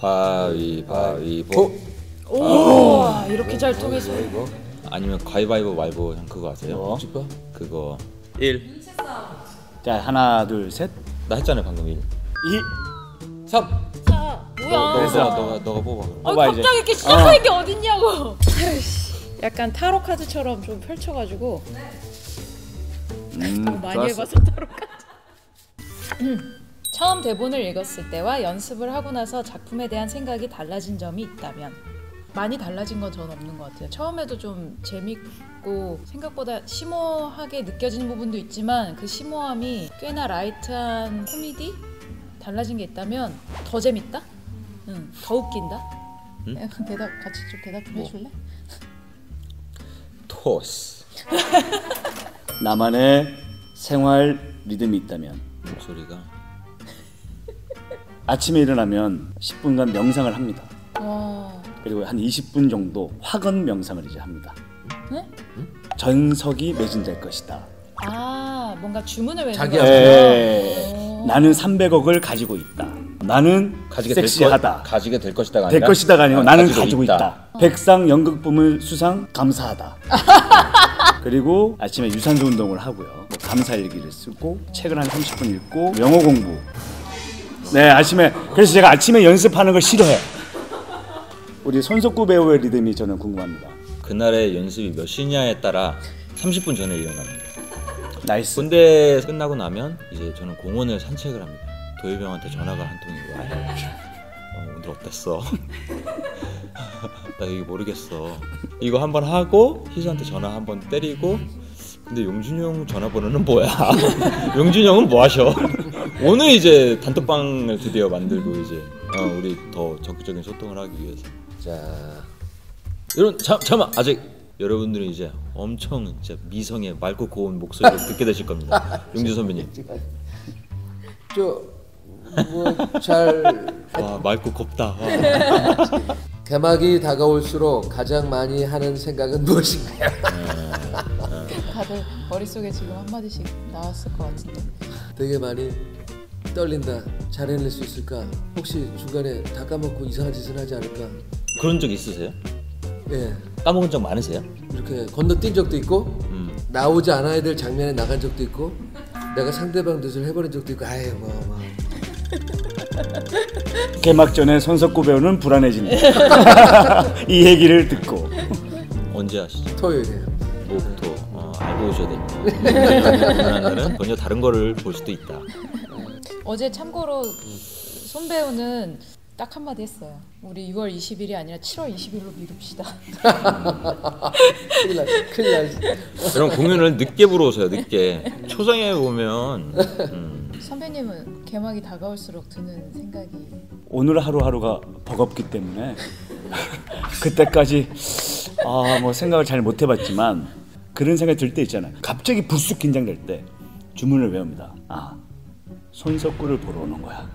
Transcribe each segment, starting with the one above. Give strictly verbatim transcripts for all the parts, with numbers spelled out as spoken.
가위바위보. 오, 아, 이렇게 잘 통해서. 이거? 아니면 가위바위보 말고 형 그거 아세요? 뭐? 그거 일. 자 하나 둘 셋. 나 했잖아요 방금 일. 이. 삼. 자, 뭐야? 그래서 너가 너가 뽑아. 아, 뽑아, 갑자기 이제. 이렇게 시작하는 게 어딨냐고. 약간 타로 카드처럼 좀 펼쳐가지고. 음, 너무 많이 좋았어. 해봐서 타로 카드. 음. 처음 대본을 읽었을 때와 연습을 하고 나서 작품에 대한 생각이 달라진 점이 있다면? 많이 달라진 건 전 없는 것 같아요. 처음에도 좀 재밌고 생각보다 심오하게 느껴지는 부분도 있지만 그 심오함이 꽤나 라이트한 코미디? 달라진 게 있다면 더 재밌다? 응, 더 웃긴다? 응? 약간 대답 같이 좀 대답 좀 뭐? 해줄래? 토스. 나만의 생활 리듬이 있다면 목소리가 아침에 일어나면 십 분간 명상을 합니다. 와, 그리고 한 이십 분 정도 화건 명상을 이제 합니다. 네? 전석이 맺은 자일 것이다. 아, 뭔가 주문을 외우는 자기 거 에 나는 삼백억을 가지고 있다. 나는 가지게 섹시하다. 될 것, 가지게 될 것이다가 될 아니라 것이다가 아니고 아, 나는 가지고 가지고 있다. 있다. 백상 연극 부문 수상 감사하다. 그리고 아침에 유산소 운동을 하고요. 뭐 감사 일기를 쓰고 책을 한 삼십 분 읽고 영어 공부. 네, 아침에 그래서 제가 아침에 연습하는 걸 싫어해요. 우리 손석구 배우의 리듬이 저는 궁금합니다. 그날의 연습이 몇 시냐에 따라 삼십 분 전에 일어납니다. 나이스. 군대 끝나고 나면 이제 저는 공원을 산책을 합니다. 도일병한테 전화가 한 통이 와요. 어, 오늘 어땠어? 나 이거 모르겠어. 이거 한번 하고 희수한테 전화 한번 때리고 근데 용준이 형 전화번호는 뭐야? 용준이 형은 뭐 하셔? 오늘 이제 단톡방을 드디어 만들고 이제 어, 우리 더 적극적인 소통을 하기 위해서 자 여러분 잠, 잠깐만 아직 여러분들은 이제 엄청 진짜 미성의 맑고 고운 목소리를 듣게 되실 겁니다. 용준 선배님. 저뭐잘 와 맑고 곱다. 와. 개막이 다가올수록 가장 많이 하는 생각은 무엇인가요? 다들 머릿속에 지금 한마디씩 나왔을 것 같은데. 되게 많이 떨린다. 잘 해낼 수 있을까? 혹시 중간에 다 까먹고 이상한 짓을 하지 않을까? 그런 적 있으세요? 예, 까먹은 적 많으세요? 이렇게 건너뛴 적도 있고 음. 나오지 않아야 될 장면에 나간 적도 있고 내가 상대방 뜻을 해버린 적도 있고 아유 뭐 뭐. 개막 전에 손석구 배우는 불안해진다. 이 얘기를 듣고 언제 하시죠? 토요일에요. 목토 어, 알고 오셔야 됩니다. 하나는 전혀 다른 거를 볼 수도 있다. 어제 참고로 손 배우는 딱 한마디 했어요. 우리 유월 이십일이 아니라 칠월 이십일로 미룹시다. 큰일 나, 큰일 나지. 그럼 공연을 늦게 보러 오세요. 늦게 초장에 오면 음. 선배님은 개막이 다가올수록 드는 생각이 오늘 하루하루가 버겁기 때문에 그때까지 아 뭐 생각을 잘 못 해봤지만 그런 생각이 들 때 있잖아요. 갑자기 불쑥 긴장될 때 주문을 외웁니다. 아 손석구를 보러 오는 거야.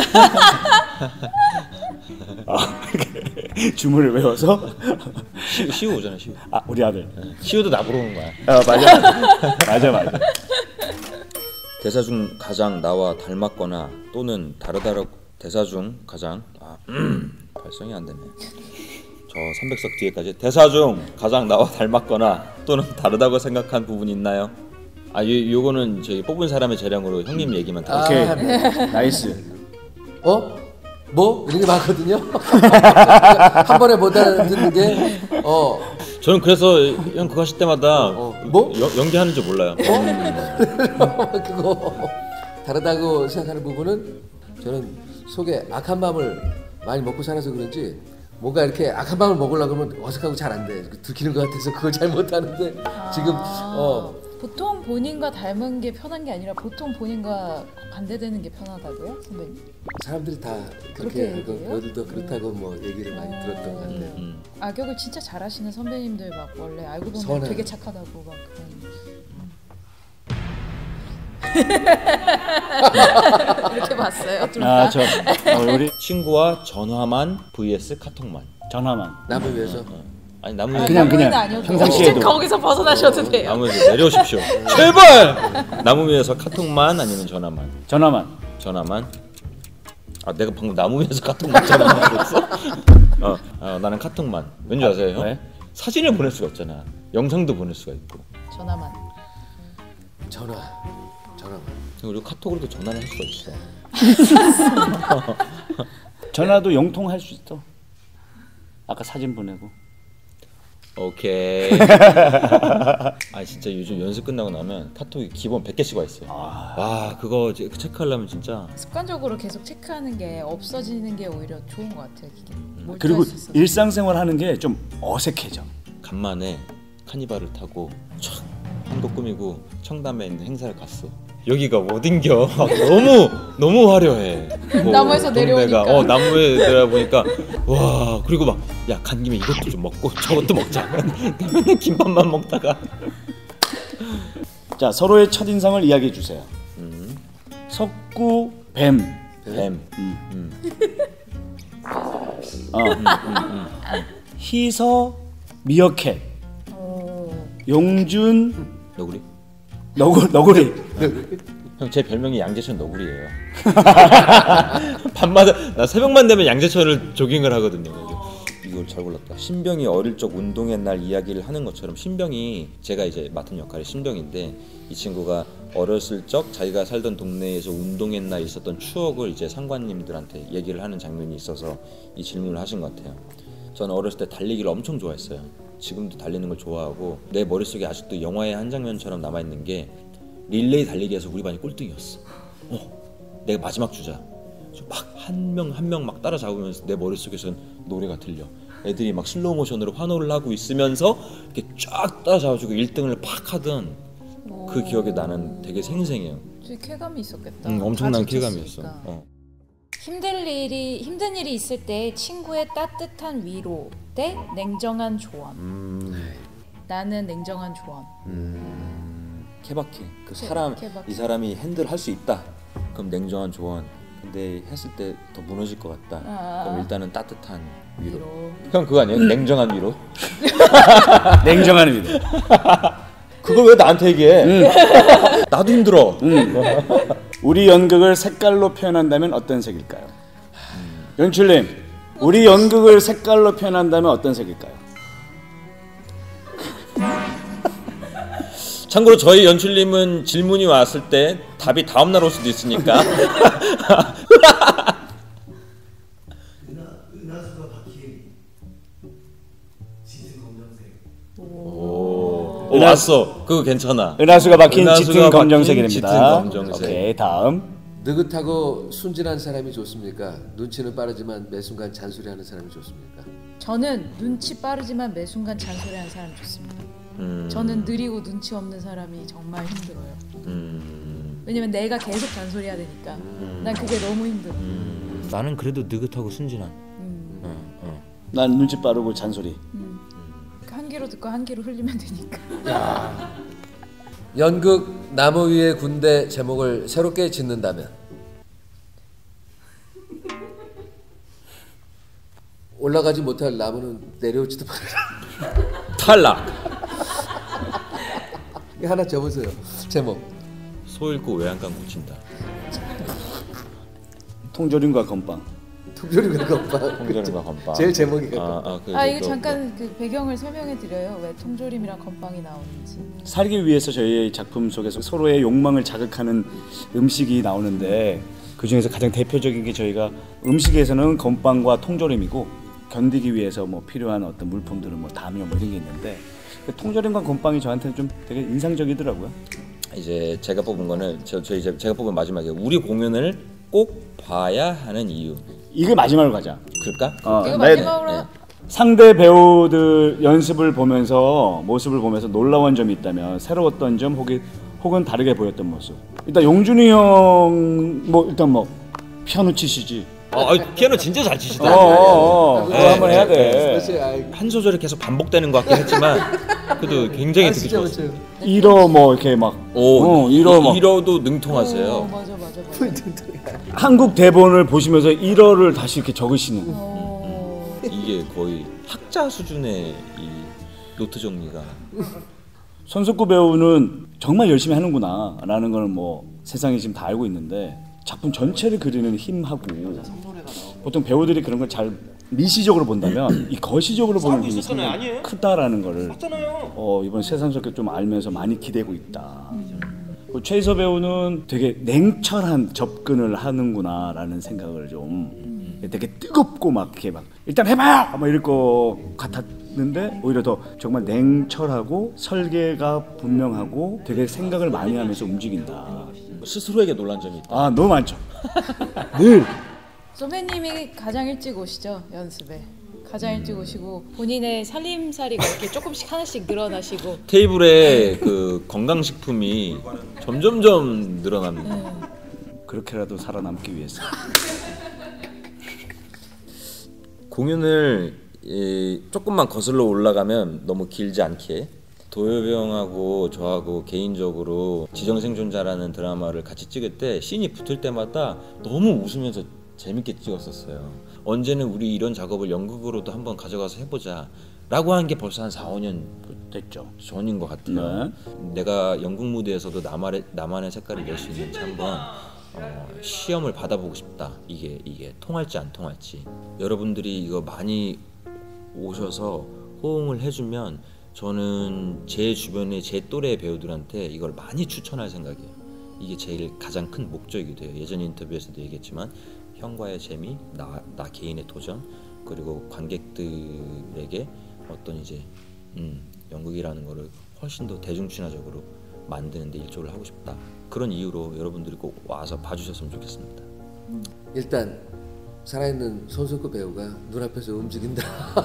아, 주문을 외워서 시우, 시우 오잖아 시우. 아 우리 아들 네. 시우도 나 보러 오는 거야. 아 맞아 맞아 맞아. 대사 중 가장 나와 닮았거나 또는 다르다라고 대사 중 가장 아 음, 발성이 안 되네. 저 삼백석 뒤에까지 대사 중 가장 나와 닮았거나 또는 다르다고 생각한 부분이 있나요? 아 요, 요거는 저희 뽑은 사람의 재량으로 형님 얘기만 다. 오케이 아, 나이스. 어? 뭐? 이런 게 많거든요. 한 번에 못 알아듣는 게 어. 저는 그래서 형 그거 하실 때마다 어, 뭐? 여, 연기하는 줄 몰라요. 그거 다르다고 생각하는 부분은 저는 속에 악한 마음을 많이 먹고 살아서 그런지 뭔가 이렇게 악한 마음을 먹으려고 하면 어색하고 잘 안 돼. 들키는 것 같아서 그걸 잘 못하는데 아, 지금 어 보통 본인과 닮은 게 편한 게 아니라 보통 본인과 반대되는 게 편하다고요, 선배님? 사람들이 다 그렇게 그렇게 하고 얘기해요? 너들도 그렇다고 뭐 얘기를 많이 어. 들었던 것 같아요. 음. 악역을 진짜 잘하시는 선배님들 막 원래 알고 보면 선해. 되게 착하다고 막 그런. 이렇게 봤어요. 둘 다. 아저 어, 우리 친구와 전화만 vs 카톡만. 전화만. 남을 위해서 아니 나무 아니, 그냥, 그냥 아니어도 평상시에도. 거기서 벗어나셔도 돼요. 나무에서 내려오십시오. 제발. 나무 위에서 카톡만 아니면 전화만. 전화만. 전화만. 아 내가 방금 나무 위에서 카톡만처럼 말했어? 어, 어 나는 카톡만. 왠지 아세요? 형? 왜? 사진을 보낼 수가 없잖아. 영상도 보낼 수가 있고. 전화만. 전화, 전화만. 그리고 카톡으로도 전화를 할 수가 있어. 전화도 영통할 수 있어. 아까 사진 보내고. 오케이. 아 진짜 요즘 연습 끝나고 나면 카톡이 기본 백 개씩 와 있어요. 아. 와 그거 이제 체크하려면 진짜. 습관적으로 계속 체크하는 게 없어지는 게 오히려 좋은 것 같아요. 이게 몰두할 그리고 수 있어서. 일상생활 하는 게 좀 어색해져. 간만에 카니발을 타고 촥 한국 꾸미고 청담에 있는 행사를 갔어. 여기가 어딘겨? 막 너무 너무 화려해. 뭐 나무에서 동네가. 내려오니까. 어 나무에 내려보니까 와 그리고 막 야 간 김에 이것도 좀 먹고 저것도 먹자. 맨날 김밥만 먹다가. 자 서로의 첫 인상을 이야기해 주세요. 음. 석구 뱀. 뱀. 음. 음. 어. 음, 음, 음. 희서 미어캣. 오. 용준 너구리? 너구 너구리. 형 제 별명이 양재천 너구리예요. 밤마다 나 새벽만 되면 양재천을 조깅을 하거든요. 이걸 잘 골랐다. 신병이 어릴 적 운동의 날 이야기를 하는 것처럼 신병이 제가 이제 맡은 역할이 신병인데 이 친구가 어렸을 적 자기가 살던 동네에서 운동의 날 있었던 추억을 이제 상관님들한테 얘기를 하는 장면이 있어서 이 질문을 하신 것 같아요. 저는 어렸을 때 달리기를 엄청 좋아했어요. 지금도 달리는 걸 좋아하고 내 머릿속에 아직도 영화의 한 장면처럼 남아있는 게 릴레이 달리기에서 우리 반이 꼴등이었어. 어, 내가 마지막 주자. 막 한 명 한 명 막 따라잡으면서 내 머릿속에선 노래가 들려. 애들이 막 슬로우 모션으로 환호를 하고 있으면서 이렇게 쫙 따라잡아주고 일 등을 팍 하던 그 기억이 나는 되게 생생해요. 되게 쾌감이 있었겠다. 응, 엄청난 다 쾌감이었어. 지쳤으니까. 어. 힘들 일이 힘든 일이 있을 때 친구의 따뜻한 위로 대 냉정한 조언. 음, 나는 냉정한 조언. 음, 케바케. 그 케- 사람 케바케. 이 사람이 핸들 할 수 있다. 그럼 냉정한 조언. 근데 했을 때 더 무너질 것 같다. 아. 그럼 일단은 따뜻한 위로. 위로. 형 그거 아니에요? 냉정한 위로? 냉정한 위로. 그걸 왜 나한테 얘기해? 나도 힘들어. 우리 연극을 색깔로 표현한다면 어떤 색일까요? 연출님, 우리 연극을 색깔로 표현한다면 어떤 색일까요? 참고로 저희 연출님은 질문이 왔을 때 답이 다음 날 올 수도 있으니까. 은하수가 박힌 짙은 검정색. 오, 오 왔어. 그거 괜찮아. 은하수가 박힌 은하수가 짙은 박힌 검정색입니다. 짙은 검정색. 오케이, 다음. 느긋하고 순진한 사람이 좋습니까? 눈치는 빠르지만 매 순간 잔소리하는 사람이 좋습니까? 저는 눈치 빠르지만 매 순간 잔소리하는 사람 좋습니다. 음, 저는 느리고 눈치 없는 사람이 정말 힘들어요. 음, 왜냐면 내가 계속 잔소리해야 되니까. 난 그게 너무 힘들어. 음, 나는 그래도 느긋하고 순진한. 음. 어, 어. 난 눈치 빠르고 잔소리. 음. 한 귀로 듣고 한 귀로 흘리면 되니까. 연극 나무 위의 군대 제목을 새롭게 짓는다면 올라가지 못할 나무는 내려오지도 말아라. 탈락. 이거 하나 적으세요. 제목. 소 읽고 외양간 고친다. 통조림과 건빵. 통조림과 건빵. 통조림과 건빵. 제일 제목이 아, 아, 그, 아 그, 이거 그, 잠깐 그 배경을 설명해 드려요. 왜 통조림이랑 건빵이 나오는지. 살기 위해서 저희의 작품 속에서 서로의 욕망을 자극하는 음식이 나오는데 그 중에서 가장 대표적인 게 저희가 음식에서는 건빵과 통조림이고 견디기 위해서 뭐 필요한 어떤 물품들은 뭐 담요 뭐 이런 게 있는데 그 통조림과 건빵이 저한테는 좀 되게 인상적이더라고요. 이제 제가 뽑은 거는 저, 저 이제 제가 뽑은 마지막에 우리 공연을 꼭 봐야 하는 이유. 이게 마지막으로 가자. 그럴까? 어, 이거 내- 마지막으로 네. 상대 배우들 연습을 보면서 모습을 보면서 놀라운 점이 있다면 새로웠던 점 혹은 혹은 다르게 보였던 모습. 일단 용준이 형 뭐 일단 뭐 피아노 치시지. 어, 아, 피아노 진짜 잘 치시다. 어, 어, 어. 그거 네, 한번 해야 네, 돼. 사실 아이, 한 소절이 계속 반복되는 것 같긴 했지만 그래도 굉장히 아, 듣기 진짜 좋았어요. 맞죠. 일어 뭐 이렇게 막 오, 어, 일어 막 일어도 능통하세요. 오, 맞아 맞아 맞아. 한국 대본을 보시면서 일어를 다시 이렇게 적으시는. 오. 이게 거의 학자 수준의 이 노트 정리가. 손석구 배우는 정말 열심히 하는구나라는 걸 뭐 세상이 지금 다 알고 있는데 작품 전체를 그리는 힘하고 보통 배우들이 그런 걸 잘 미시적으로 본다면 이 거시적으로 보는 힘이 상당히 크다라는 거를 어, 이번 세상 속에 좀 알면서 많이 기대고 있다. 그 최희서 배우는 되게 냉철한 접근을 하는구나라는 생각을 좀 되게 뜨겁고 막 이렇게 막 일단 해봐요 막 이럴 것 같았는데 오히려 더 정말 냉철하고 설계가 분명하고 되게 생각을 많이 하면서 움직인다. 스스로에게 놀란 점이 있다. 아 너무 많죠. 늘 선배님이 가장 일찍 오시죠, 연습에. 가장 일찍 오시고 본인의 살림살이가 이렇게 조금씩 하나씩 늘어나시고 테이블에 그 건강식품이 점점점 늘어납니다. 네. 그렇게라도 살아남기 위해서. 공연을 이, 조금만 거슬러 올라가면 너무 길지 않게 도엽이 형하고 저하고 개인적으로 지정생존자라는 드라마를 같이 찍을 때 씬이 붙을 때마다 너무 웃으면서 재밌게 찍었었어요. 언제는 우리 이런 작업을 연극으로도 한번 가져가서 해보자 라고 한 게 벌써 한 사, 오 년 됐죠. 전인 것 같아요. 네. 내가 연극 무대에서도 나만의, 나만의 색깔을 낼 수 있는지 한번 어, 시험을 받아보고 싶다. 이게 이게 통할지 안 통할지. 여러분들이 이거 많이 오셔서 호응을 해주면 저는 제 주변의 제 또래 배우들한테 이걸 많이 추천할 생각이에요. 이게 제일 가장 큰 목적이기도 해요. 예전 인터뷰에서도 얘기했지만 형과의 재미, 나, 나 개인의 도전, 그리고 관객들에게 어떤 이제 음, 연극이라는 거를 훨씬 더 대중 친화적으로 만드는 데 일조를 하고 싶다. 그런 이유로 여러분들이 꼭 와서 봐주셨으면 좋겠습니다. 일단 살아있는 손석구 배우가 눈앞에서 움직인다.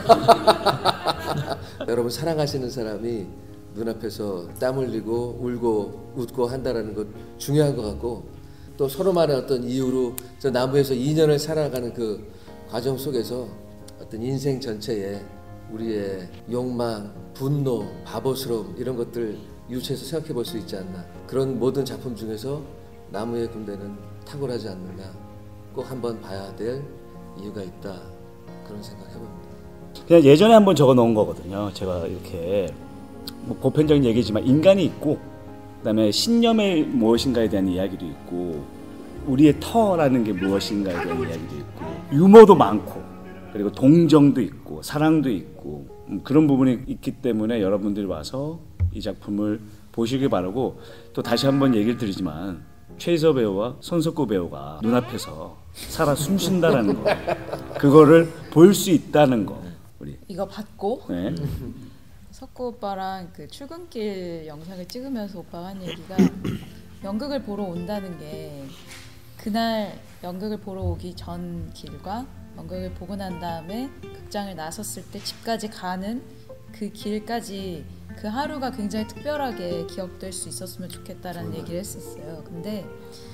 여러분 사랑하시는 사람이 눈앞에서 땀 흘리고 울고 웃고 한다라는 것 중요한 것 같고, 또 서로만의 어떤 이유로 저 나무에서 이 년을 살아가는 그 과정 속에서 어떤 인생 전체에 우리의 욕망, 분노, 바보스러움 이런 것들 유추해서 생각해 볼 수 있지 않나. 그런 모든 작품 중에서 나무의 군대는 탁월하지 않는가. 꼭 한번 봐야 될 이유가 있다. 그런 생각해 봅니다. 그냥 예전에 한번 적어 놓은 거거든요. 제가 이렇게 뭐 보편적인 얘기지만 인간이 있고 그다음에 신념이 무엇인가에 대한 이야기도 있고 우리의 터라는 게 무엇인가에 대한 이야기도 있고 유머도 많고 그리고 동정도 있고 사랑도 있고 음, 그런 부분이 있기 때문에 여러분들이 와서 이 작품을 보시길 바라고, 또 다시 한번 얘기를 드리지만 최희서 배우와 손석구 배우가 눈앞에서 살아 숨쉰다라는 거, 그거를 볼 수 있다는 거. 우리 이거 받고 네. 석구 오빠랑 그 출근길 영상을 찍으면서 오빠가 한 얘기가 연극을 보러 온다는 게 그날 연극을 보러 오기 전 길과 연극을 보고 난 다음에 극장을 나섰을 때 집까지 가는 그 길까지 그 하루가 굉장히 특별하게 기억될 수 있었으면 좋겠다라는 얘기를 했었어요. 근데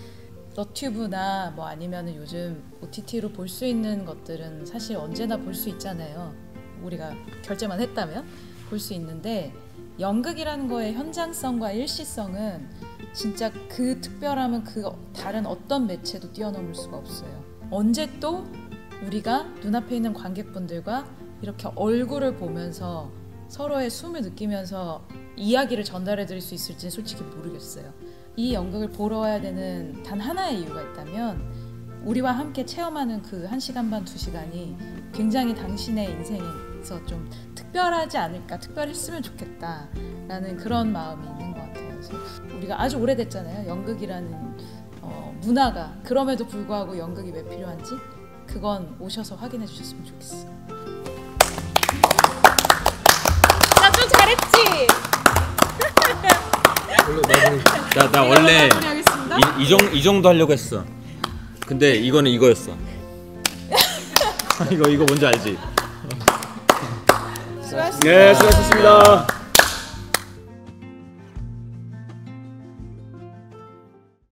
너튜브나 뭐 아니면은 요즘 오티티로 볼 수 있는 것들은 사실 언제나 볼 수 있잖아요. 우리가 결제만 했다면 볼 수 있는데 연극이라는 거의 현장성과 일시성은 진짜 그 특별함은 그 다른 어떤 매체도 뛰어넘을 수가 없어요. 언제 또 우리가 눈앞에 있는 관객분들과 이렇게 얼굴을 보면서 서로의 숨을 느끼면서 이야기를 전달해 드릴 수 있을지는 솔직히 모르겠어요. 이 연극을 보러 와야 되는 단 하나의 이유가 있다면 우리와 함께 체험하는 그 한 시간 반, 두 시간이 굉장히 당신의 인생에서 좀 특별하지 않을까, 특별했으면 좋겠다라는 그런 마음이 있는 것 같아요. 그래서 우리가 아주 오래됐잖아요. 연극이라는 어, 문화가. 그럼에도 불구하고 연극이 왜 필요한지 그건 오셔서 확인해 주셨으면 좋겠어요. 나 좀 잘했지? 나, 나 원래 마무리하겠습니다. 이, 이, 정, 이 정도 하려고 했어. 근데 이거는 이거였어. 이거 이거 뭔지 알지? 수고하셨습니다. 네, 수고하셨습니다.